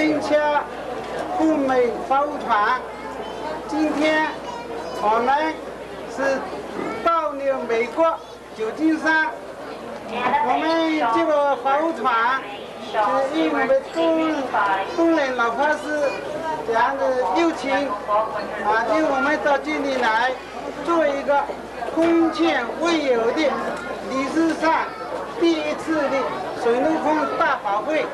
名家赴美访务团，今天我们是到了美国旧金山。我们这个访务团是应我们东人老法师这样的邀请因为我们到这里来做一个空前未有的历史上第一次的孙悟空大法会。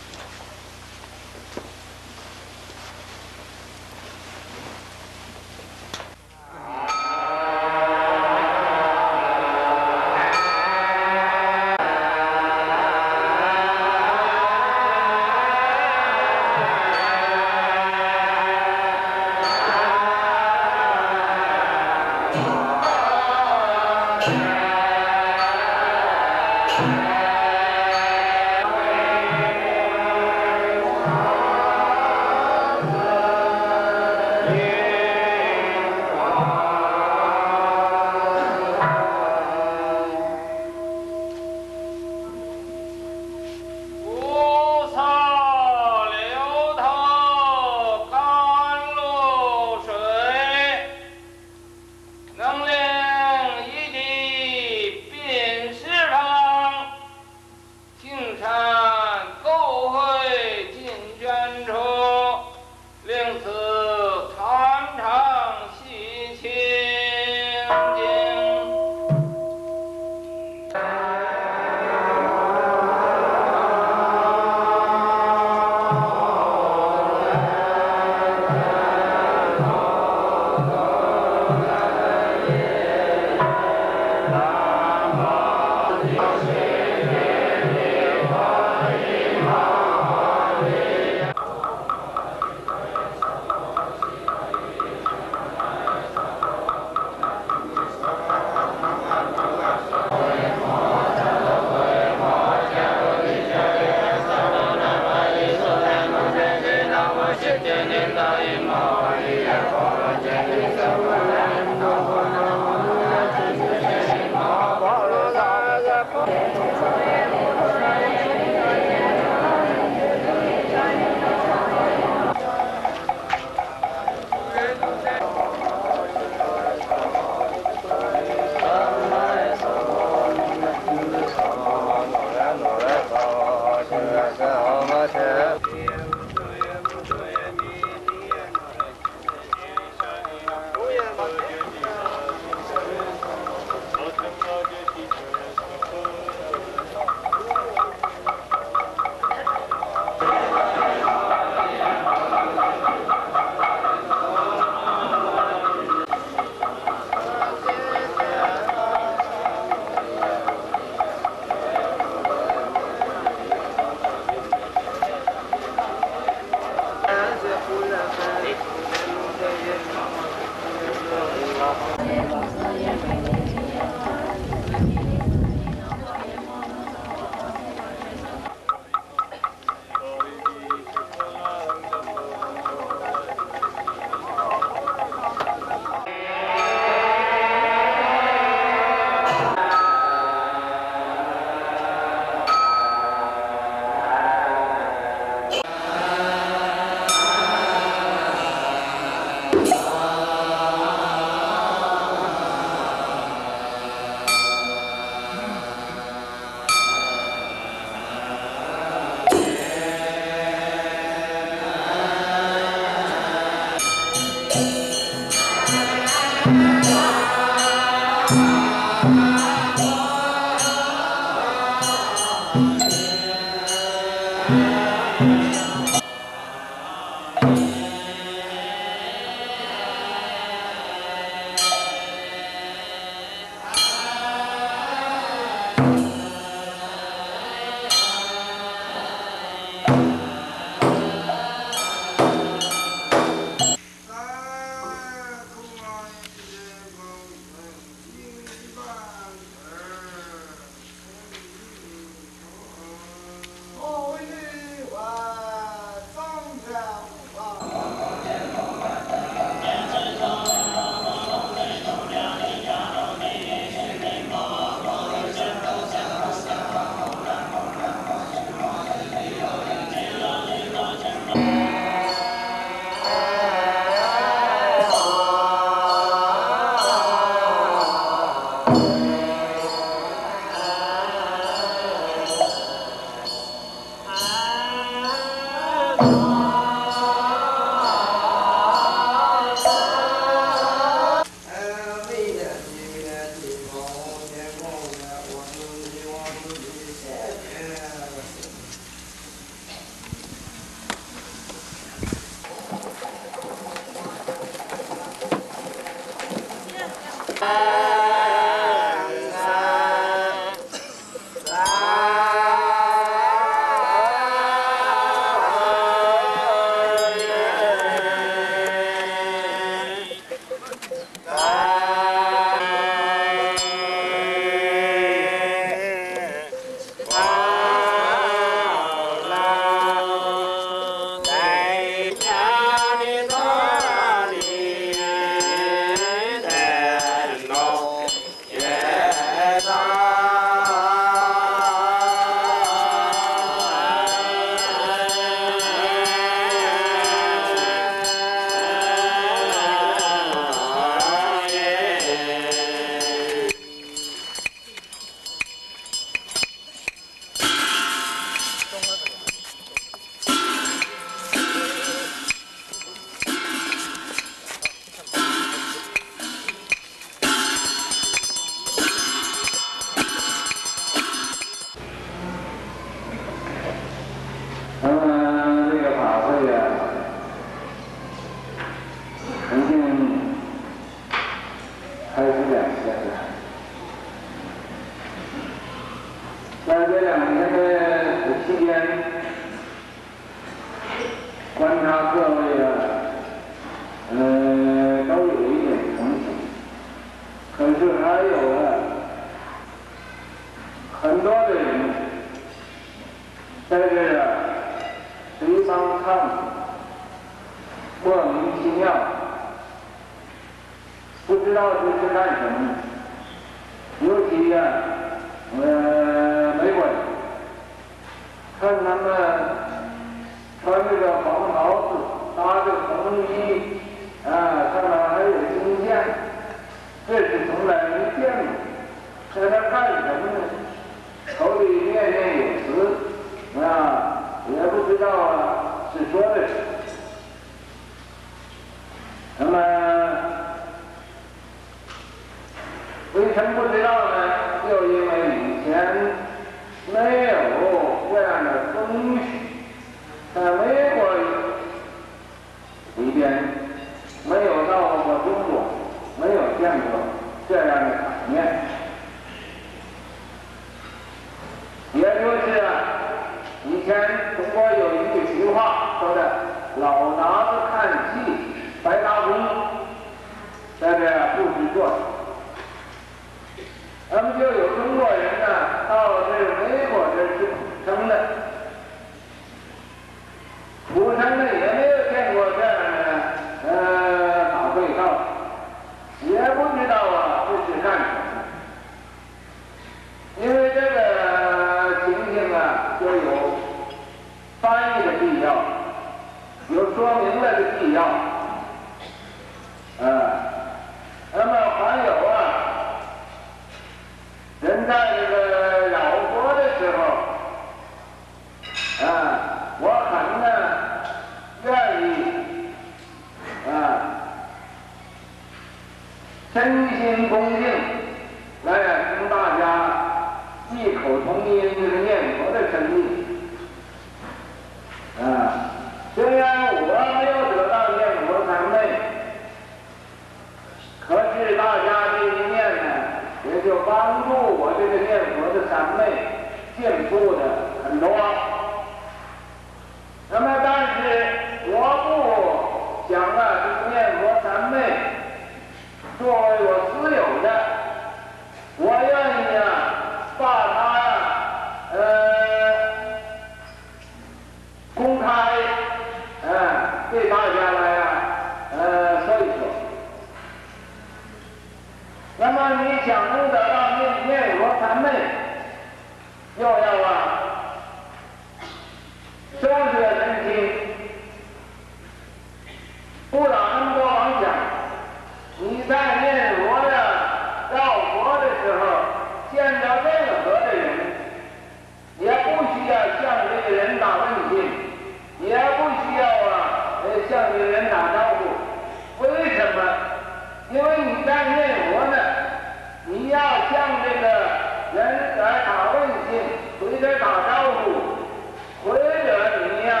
回来打招呼，或者你呀，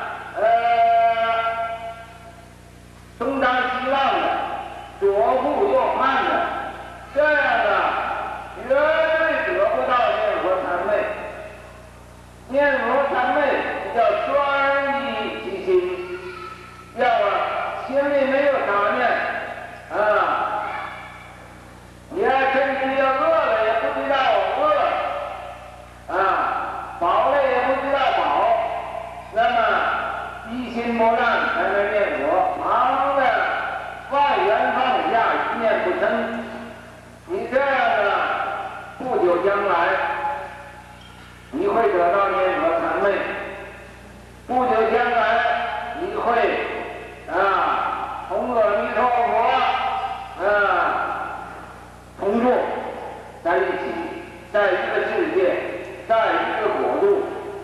东张西望的，左顾右盼的，这样的绝对得不到念佛参昧。念佛参昧叫专一其心，要心里没有杂念啊。你要甚至要饿了也不知道饿啊，饱了也不知道饱，那么一心不乱才能念佛，忙的万缘放下，一念不生。你这样的不久将来，你会得到念佛参昧。不久将来，你会同阿弥陀佛同住在一起，在一个世界，在一个国度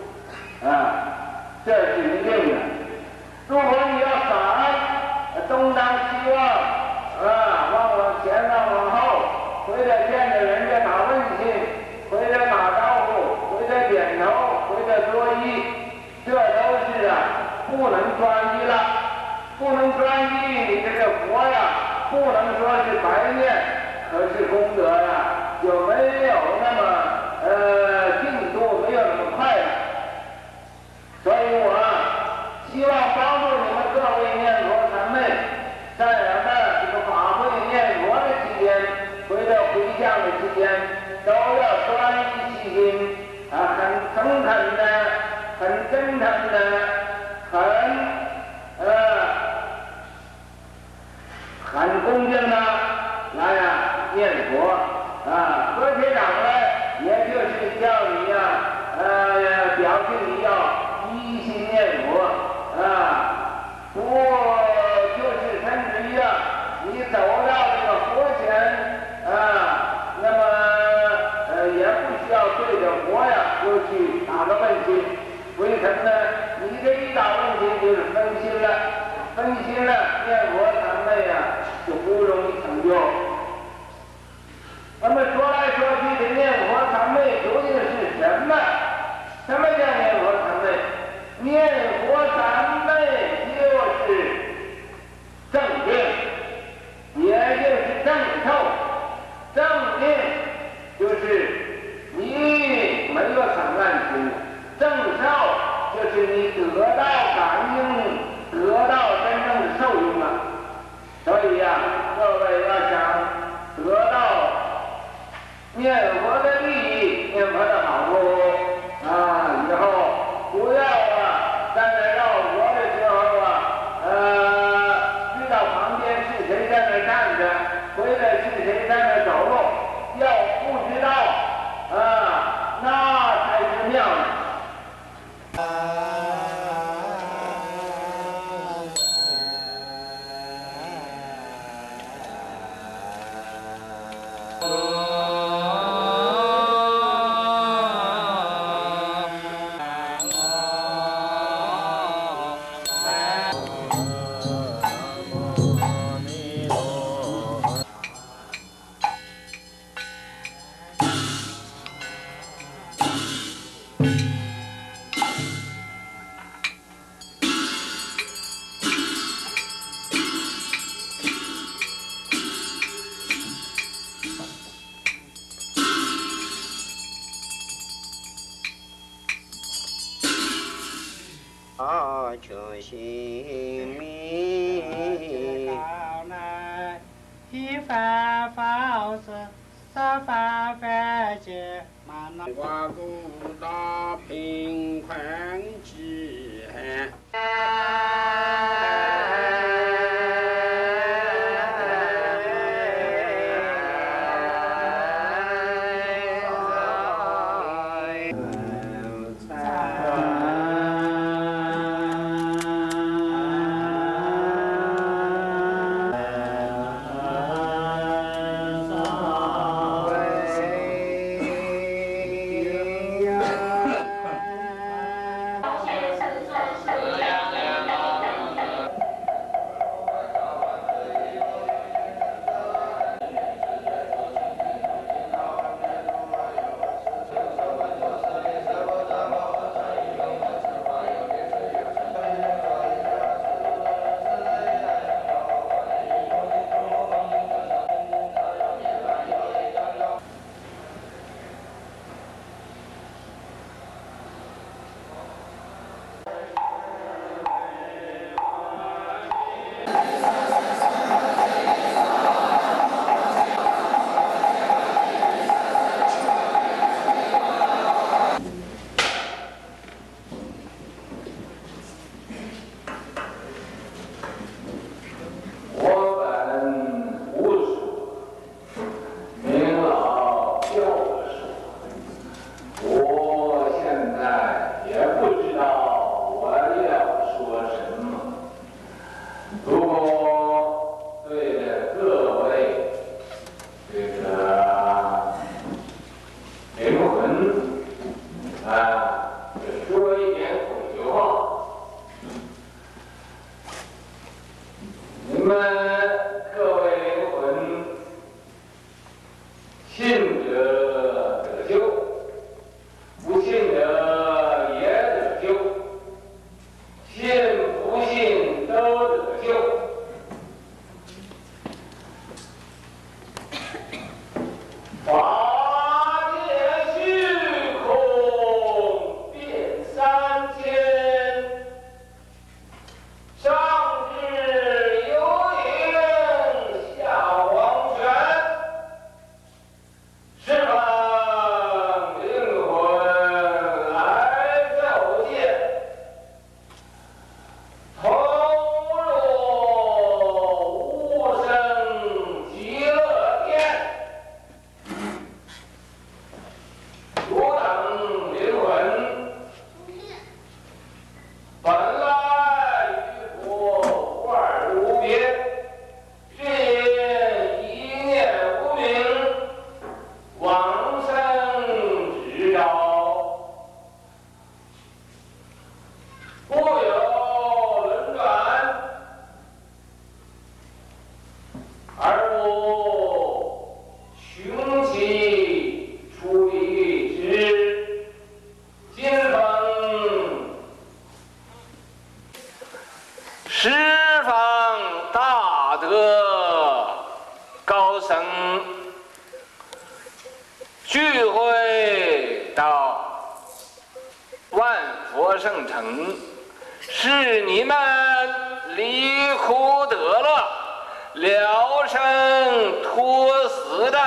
这是一定的。如果你要闪，东张西望往前往后，回来见着人家打问讯，回来打招呼，回来点头，回来作揖，这都是不能专一了。不能专一，你这个佛呀，不能说是白念，可是功德呀就没有那么进度，没有那么快了。所以我希望帮助你们各位念佛参昧，在我们这个法会念佛的期间，回向的期间，都要专一其心很诚恳的，很真诚的，很恭敬的来念佛和谐长来，也就是叫你表示你要一心念佛不就是甚至于你走到这个佛前那么也不需要对着佛就去打个问讯。为什么呢？你这一打问讯就是分心了，念佛参昧就不容易成就。那么说来说去的念佛参昧究竟是什么？什么叫念佛参昧？念佛参昧就是正定，也就是正透。正定就是你没有散乱心，正受就是你得到感应，得到真正的受用了。所以各位要想得到念佛的利益，念佛的好处以后不要在那绕佛的时候知道旁边是谁在那站着，回来是谁在那走路，要不知道那才是妙的。 求心密，一法法是三法法界，瓦古大平宽之信者得救，不信者也得救，信不信都得救。法界虚空遍三千，上至幽灵，下黄泉，释放灵魂来照见，投入无生极乐天。汝等灵魂，本来与佛无二无别，是因一念无明，往生执着，故有轮转，而无穷其出离之。今逢十方大德高僧聚会到万佛圣城，使你们离苦得乐，了生脱死的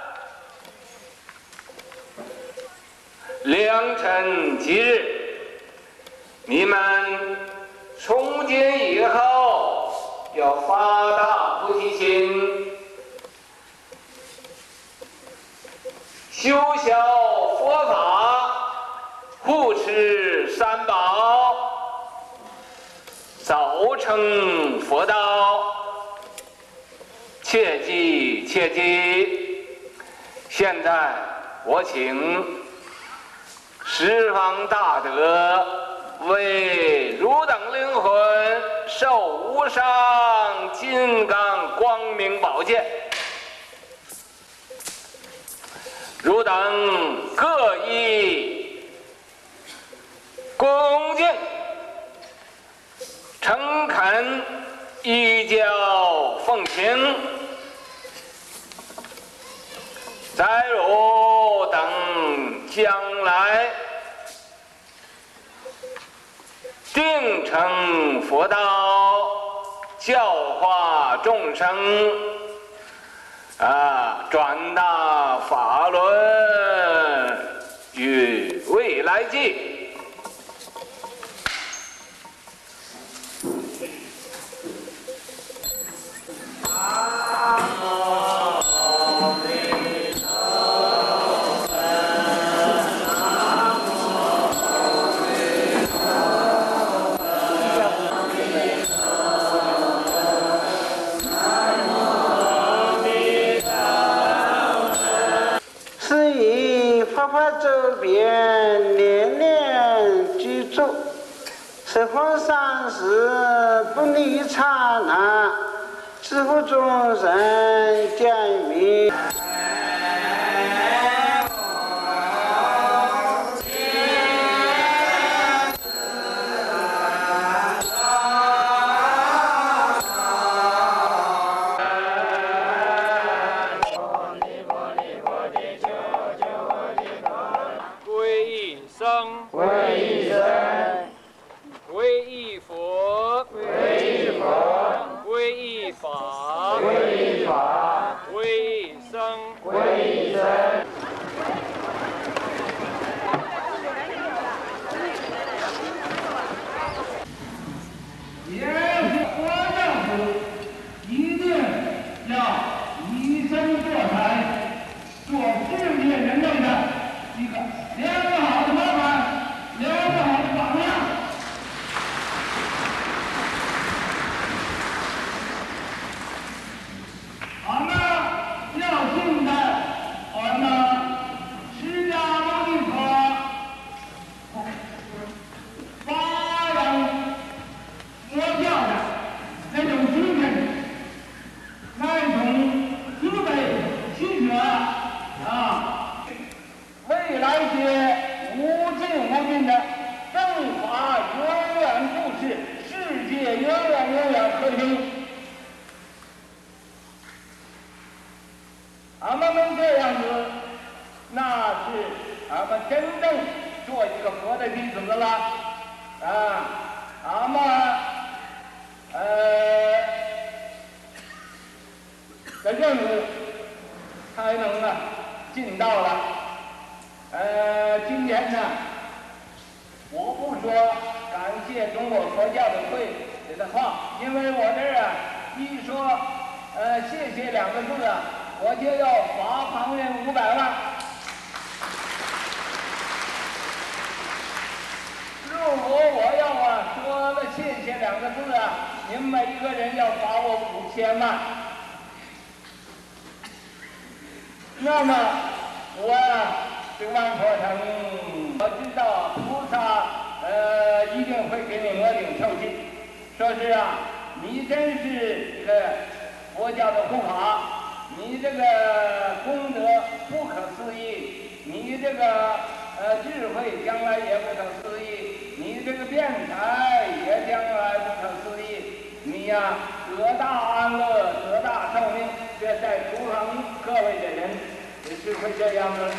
良辰吉日。你们从今以后要发大菩提心，修小佛法，护持三宝，早成佛道。切记切记！现在我请十方大德为汝等灵魂授无上金刚光明宝剑，汝等各以恭敬诚恳依教奉行，在汝等将来定成佛道，教化众生，转达法轮于未来际。 周边年年居住，十方三世不离刹那，知乎众生见明。 好们真正做一个佛的弟子了啊。那么的任务才能呢尽到了。今天呢，我不说感谢中国佛教的会的话，因为我这儿啊一说谢谢2个字啊，我就要罚旁人500万。如果我要说了谢谢2个字啊，你们每一个人要罚我5000万。那么我这个万佛城，我知道菩萨一定会给你额顶受记，说是啊，你真是这个佛教的护法，你这个功德不可思议，你这个智慧将来也不可思议，你这个辩才也将来不可思议，你呀得大安乐，得大寿命，这在图腾各位的人也是会这样的。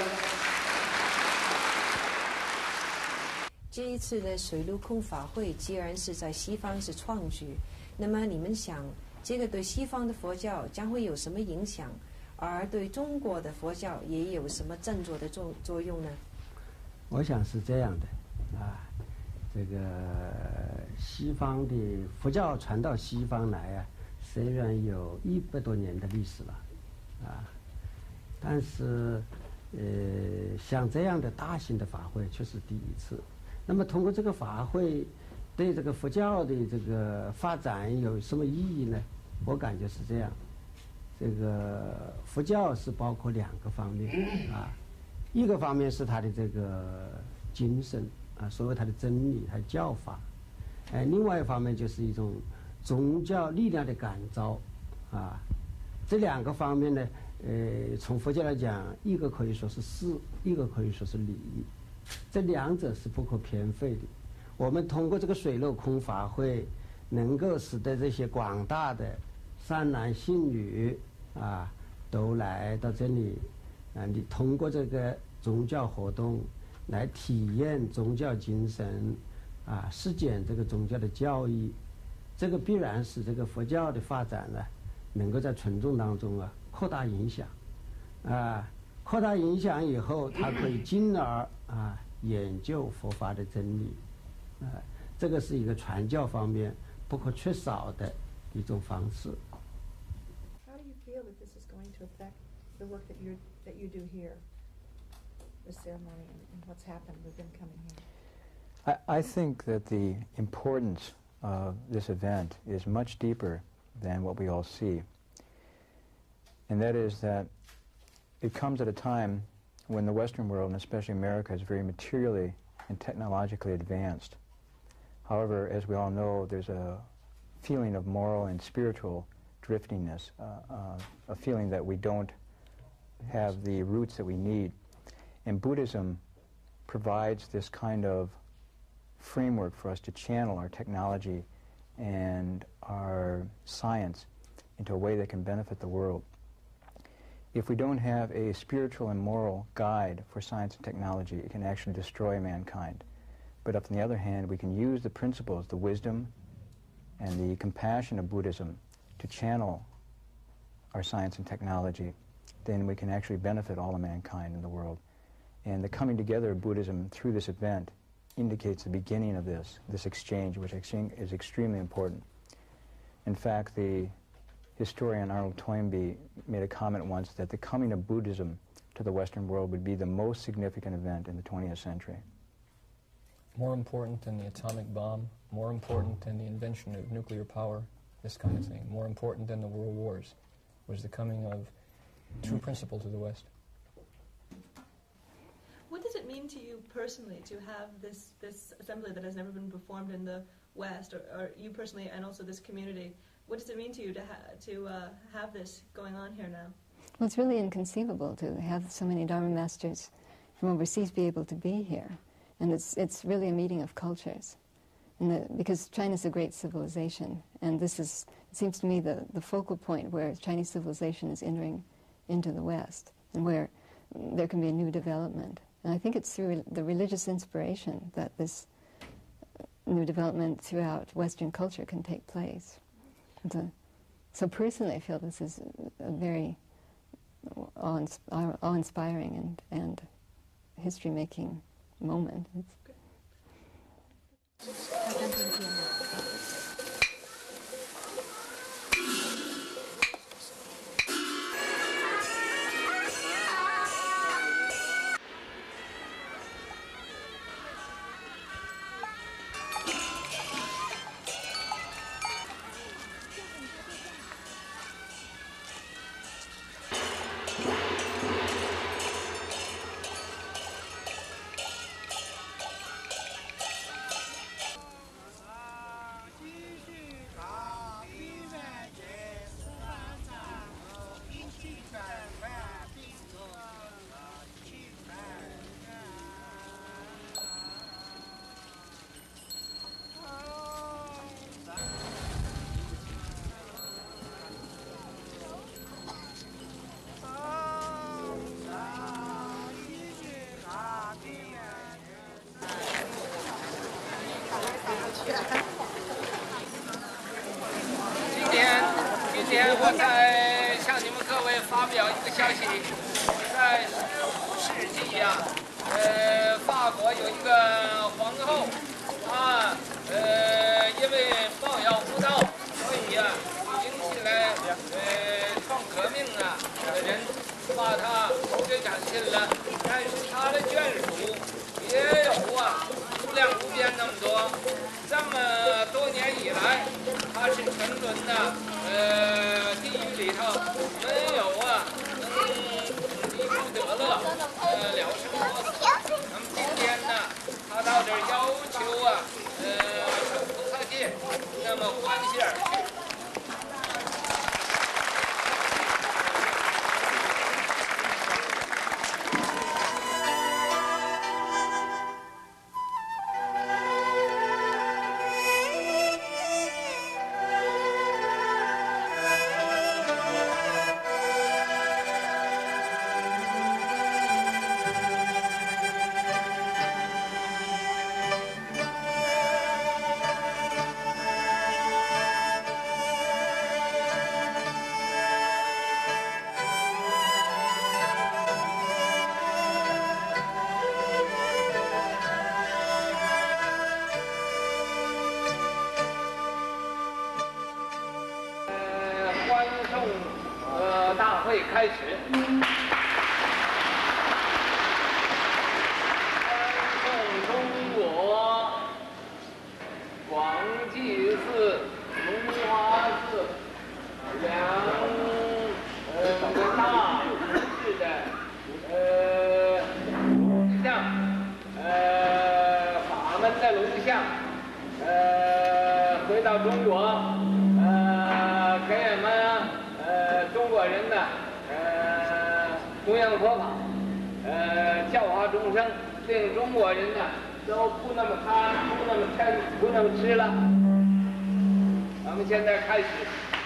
这一次的水陆空法会既然是在西方是创举，那么你们想这个对西方的佛教将会有什么影响，而对中国的佛教也有什么振作的作用呢？ 我想是这样的这个西方的佛教传到西方来虽然有100多年的历史了但是像这样的大型的法会却是第一次。那么通过这个法会对这个佛教的这个发展有什么意义呢？我感觉是这样，这个佛教是包括2个方面一个方面是它的这个精神所谓它的真理，它的教法另外一方面就是一种宗教力量的感召这2个方面呢从佛教来讲，一个可以说是事，一个可以说是理，这2者是不可偏废的。我们通过这个水陆空法会，能够使得这些广大的善男信女都来到这里你通过这个宗教活动来体验宗教精神实践这个宗教的教义，这个必然使这个佛教的发展呢能够在群众当中扩大影响扩大影响以后，它可以进而研究佛法的真理这个是一个传教方面不可缺少的一种方式。 How do you feel that this is going to affect the work that you do here, the ceremony and what's happened with them coming here? I think that the importance of this event is much deeper than what we all see. And that is that it comes at a time when the Western world, and especially America, is very materially and technologically advanced. However, as we all know, there's a feeling of moral and spiritual driftingness, a feeling that we don't have the roots that we need. And Buddhism provides this kind of framework for us to channel our technology and our science into a way that can benefit the world. If we don't have a spiritual and moral guide for science and technology, it can actually destroy mankind. But if, on the other hand, we can use the principles, the wisdom, and the compassion of Buddhism to channel our science and technology, then we can actually benefit all of mankind in the world. And the coming together of Buddhism through this event indicates the beginning of this exchange, which I think is extremely important. In fact, the historian Arnold Toynbee made a comment once that the coming of Buddhism to the Western world would be the most significant event in the 20th century. More important than the atomic bomb, more important than the invention of nuclear power, this kind of thing, more important than the world wars, was the coming of true principle to the West. What does it mean to you personally to have this assembly that has never been performed in the West, or you personally and also this community? What does it mean to you to have this going on here now? Well, it's really inconceivable to have so many Dharma masters from overseas be able to be here. And it's really a meeting of cultures. Because China's a great civilization, and this is, it seems to me, the focal point where Chinese civilization is entering into the West, and where there can be a new development. And I think it's through the religious inspiration that this new development throughout Western culture can take place. So personally, I feel this is a very awe-inspiring and history-making moment. 今天我再向你们各位发表一个消息，在15世纪呀，法国有一个皇后啊，因为抱养不到，所以呀，引起来创革命啊的人把她处决斩尽了，但是她的眷属也有啊，数量不变那么多。这么多年以来，她是沉沦的地狱里头，没有啊离苦得乐，了生多死。那么今天呢，她到这儿要求啊受菩萨戒，那么欢喜而去。大会开始。欢送中国广济寺、龙华寺两个大城市的龙像，法门的龙像，回到中国，给我们。中国人呢，弘扬佛法，教化众生，令中国人呢都不那么贪，不那么嗔，不那么吃了。咱们现在开始。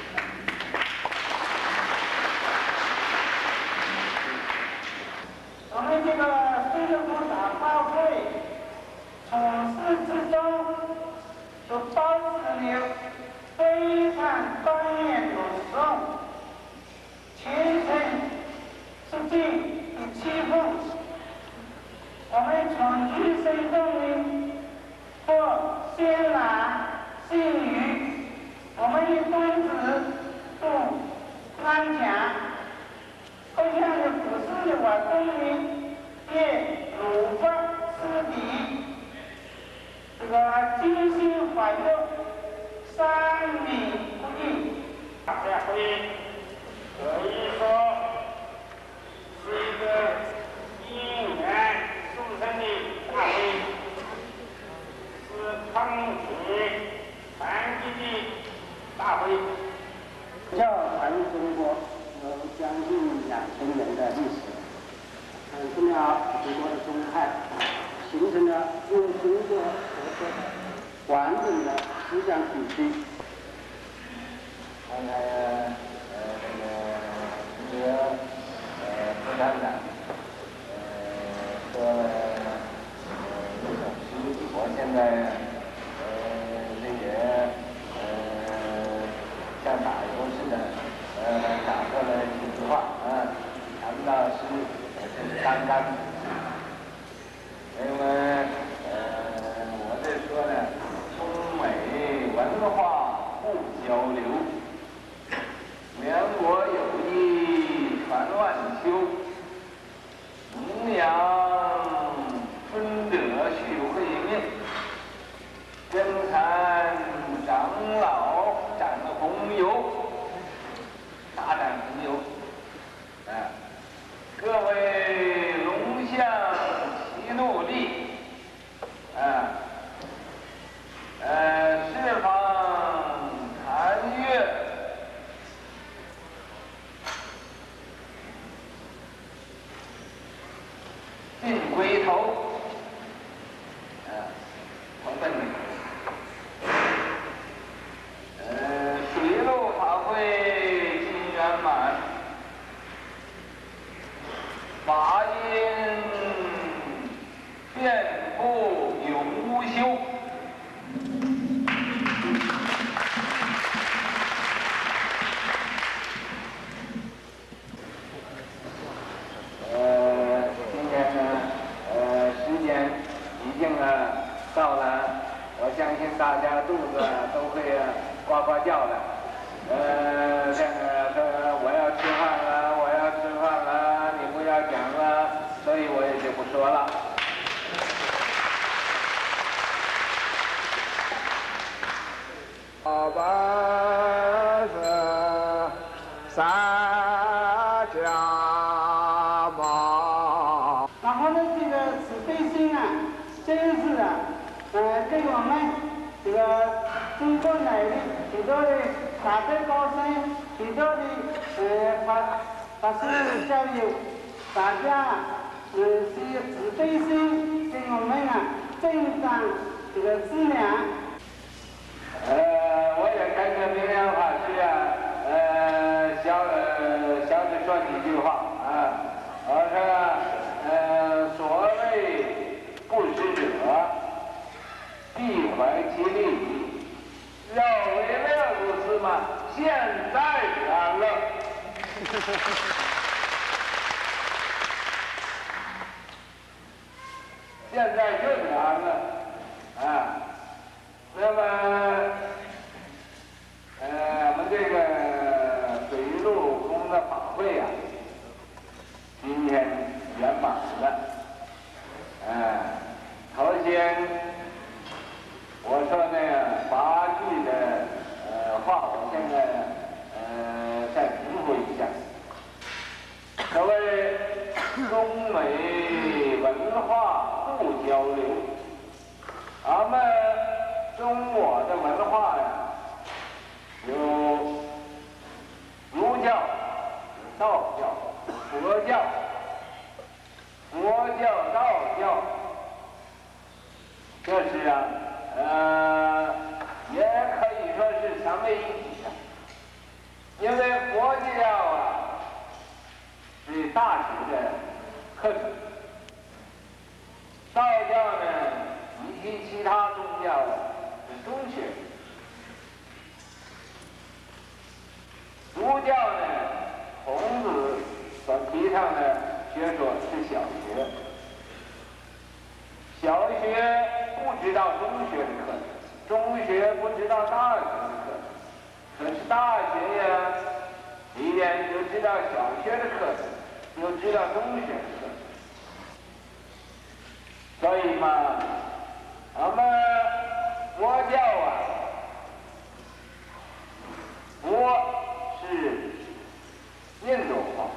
我们这个水陆空法法会，从始至终都保持了非常庄严隆重。虔诚致敬与祈福，我们从一生中里或先拿信语，我们以宗旨做安强，各项的普世的我公民也如法施礼，这个精心怀佑，三礼不易。大家会。可以说是一个因缘促成的大会，是团结团结的大会。教传中国有将近2000年的历史，产生了许多的宗派，形成了用中国特色完整的思想体系。共产党和刚刚。因为我这说呢，中美文化不交流，两国友谊传万秋，弘扬春德续会命，增产长老展宏游，大展宏游，各位龙象齐怒力，释放禅悦，进归头，同奔你。水陆法会尽圆满，法音遍布永无休。今天呢，时间已经到了，我相信大家肚子都会呱呱叫的。这个我要吃饭了，我要吃饭了，你不要讲了，所以我也就不说了。 阿巴瑟萨迦玛。然后呢，这个慈悲心啊，真是啊，对我们这个中国来的许多的大德高僧，许多的法师教友，大家是慈悲心给我们增长这个质量。 我也跟着明良法师小子说几句话我说所谓不施者，必怀其利。绕为乐如此嘛，现在然了。现在就然了那么我们这个水陆空的法会今天圆满了。头先我说那个8句的话，我现在再重复一下。所谓中美文化不交流，俺们中国的文化有儒教、道教、佛教、道教，这是也可以说是三位一体的。因为佛教是大学的课程，道教呢以及其他宗教是中学，儒教呢，孔子所提倡的学说是小学，小学不知道中学的课程，中学不知道大学的课程，可是大学里边就知道小学的课程，又知道中学的课程，所以嘛，我们佛教佛是印度话，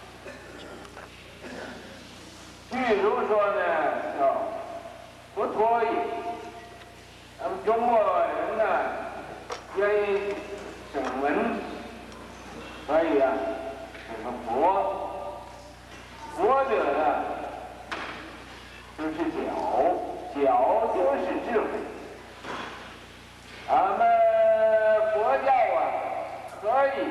据如说呢叫佛陀也。咱们中国人呢愿意省文，所以这个佛者呢就是角就是智慧。俺们佛教可以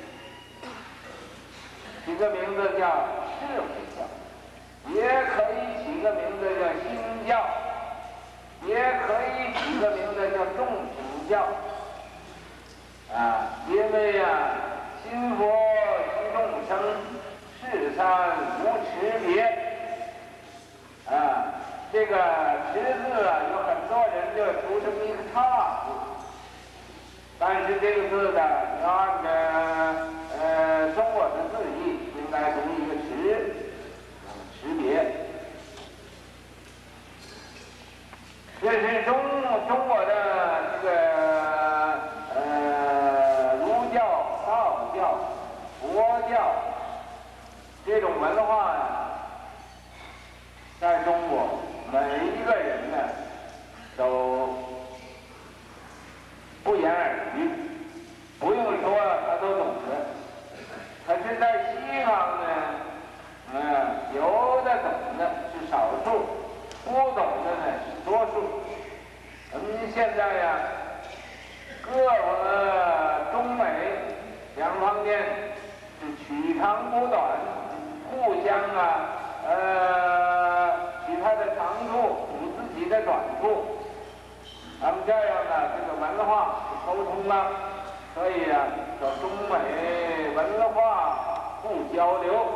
起个名字叫智慧教，也可以起个名字叫心教，也可以起个名字叫众生教。因为心佛悉众生，世上无差别。 个池字啊，有很多人就读成一个叉字，但是这个字呢，要按照中国的字义，应该读一个识别。这是中国的这个儒教、道教、佛教这种文化呀，在中国每一个人呢都不言而喻，不用说他都懂得。可是，在西方呢，有的懂的是少数，不懂的呢是多数。我们现在呀，各中美两方面是取长补短，互相取他的长处，补自己的短处。咱们这样呢，这个文化沟通了，所以啊，叫中美文化互交流。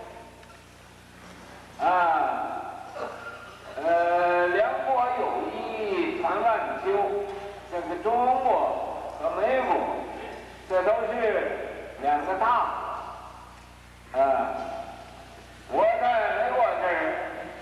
两国友谊传万秋。这个中国和美国，这都是两个大。我在美国这儿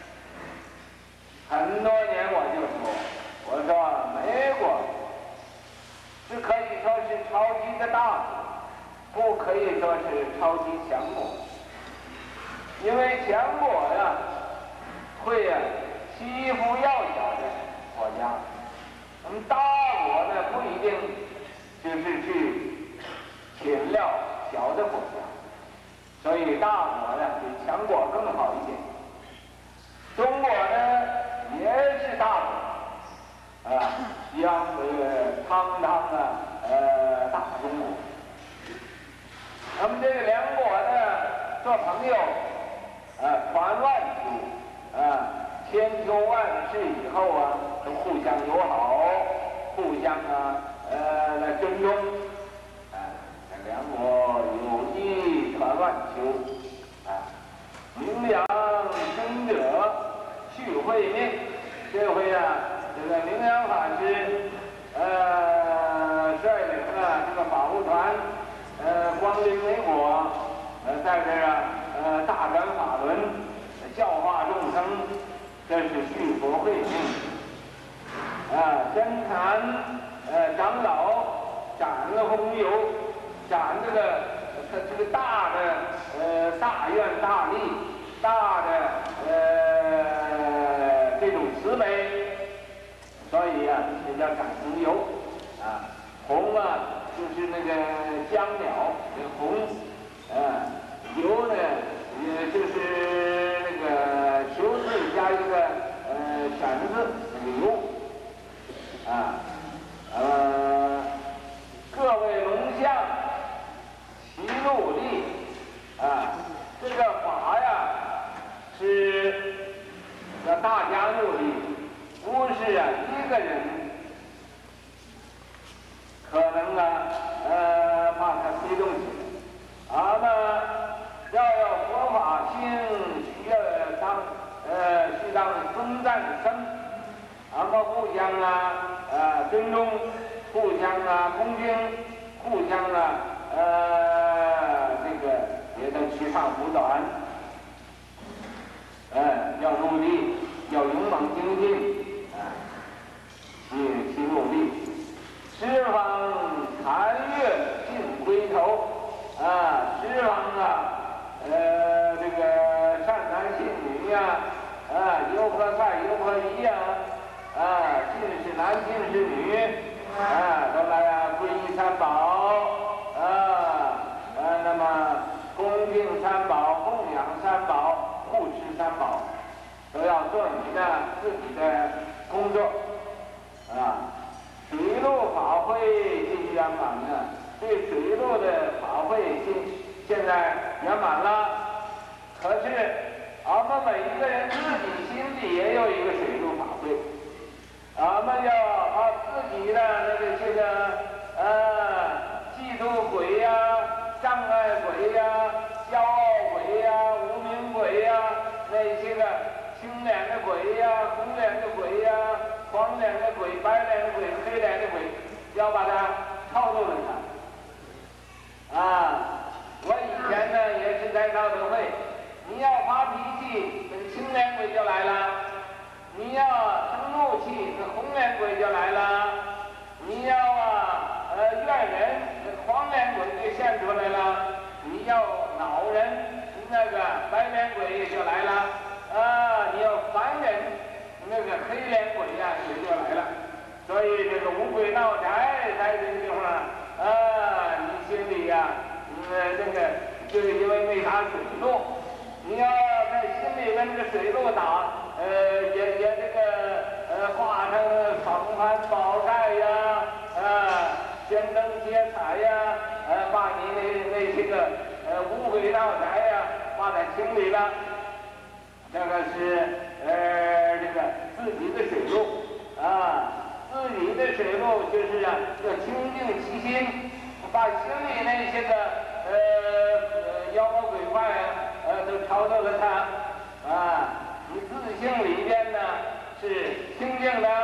很多年，我说美国是可以说是超级的大国，不可以说是超级强国，因为强国呀会欺负弱小的国家，我们大国呢不一定就是去侵略小的国家，所以大国呢比强国更好一点。中国呢也是大国，希望这个堂堂大中国。那么这个两国呢做朋友，传万秋，千秋万世以后都互相友好，互相来尊重，两国友谊传万秋，名扬生者续会命。这回这个名扬法师率领这个法务团光临美国，在这儿大展法轮，教化众生，这是续佛会命。真禅长老展了红油，展这个大的大愿大力，大的这种慈悲，所以这叫展红油。红就是那个香鸟，那个红，油呢也就是那个球字加一个犬字，那个油。各位龙象，齐努力，这个法呀是要大家努力，不是一个人可能把它推动起来。俺们要有佛法性，需当尊赞生，俺们互相尊重，互相恭敬，互相这个也能取长补短，要努力，要勇猛精进，去努力。十方禅悦尽归头，十方这个善男信女优婆塞、优婆夷信是男，信是女，都来皈依三宝，那么恭敬三宝、供养三宝、护持三宝，都要做你的自己的工作，水陆法会尽圆满了，对水陆的法会现在圆满了。可是俺们每一个人自己心里也有一个水陆法会，俺们要把自己的这个嫉妒鬼障碍鬼骄傲鬼无名鬼那些个轻亮的鬼呀、红亮的鬼呀、黄亮的鬼、白亮的鬼、黑亮的鬼，要把它操作了它。我以前呢也是在道德会，你要发脾气，那个青脸鬼就来了；你要生怒气，那红脸鬼就来了；你要怨人，那黄脸鬼就现出来了；你要恼人，那个白脸鬼就来了；你要烦人，那个黑脸鬼呀也就来了。所以这个五鬼闹财在这个地方你心里呀，那个就因为没打水路，你要在心里面那个水路打，也这个化成防范宝盖呀，仙灯接财呀，把你那些个五鬼闹财呀，把它清理了。这个是这个自己的水路自己的水路就是要清净其心，把心里那些个妖魔鬼怪都超度了它你自性里边呢是清净的。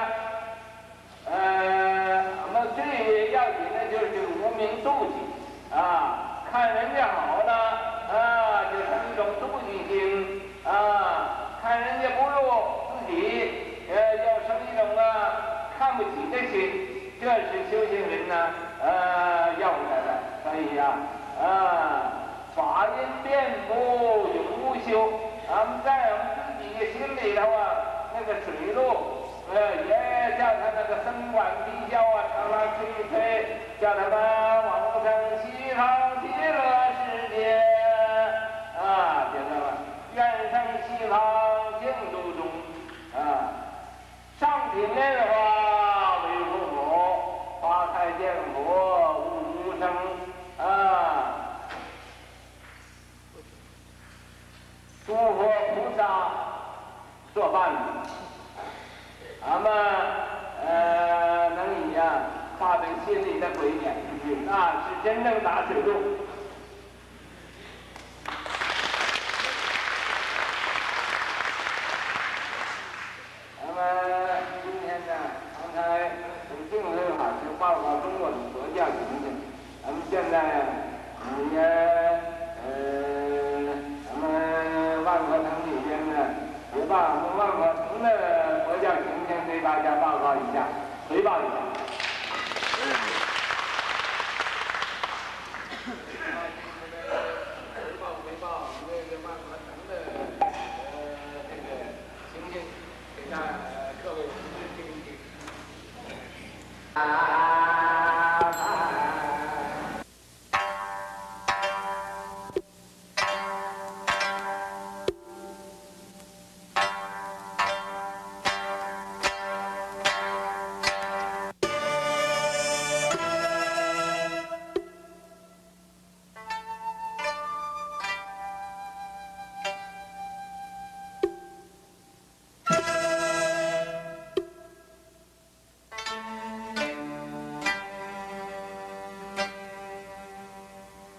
那么最要紧的就是无名妒忌看人家好了就生一种妒忌心看人家不如自己要生一种看不起的心，这是修行人呢要来的。所以法音遍布永无休。在我们自己心里头那个水路也叫他那个声管地箫长拉吹吹，叫他们往生西方极乐世界觉得吧？愿生西方净土中上品莲花为父母，花开见佛无生诸佛菩萨作伴咱们能以化对心里的鬼点出去，那是真正打水路。今天呢，刚才从净土法师报告中国的佛教情形，咱们现在咱们万佛堂里边呢，也把我们万佛堂的佛教情形对大家报告一下，汇报一下。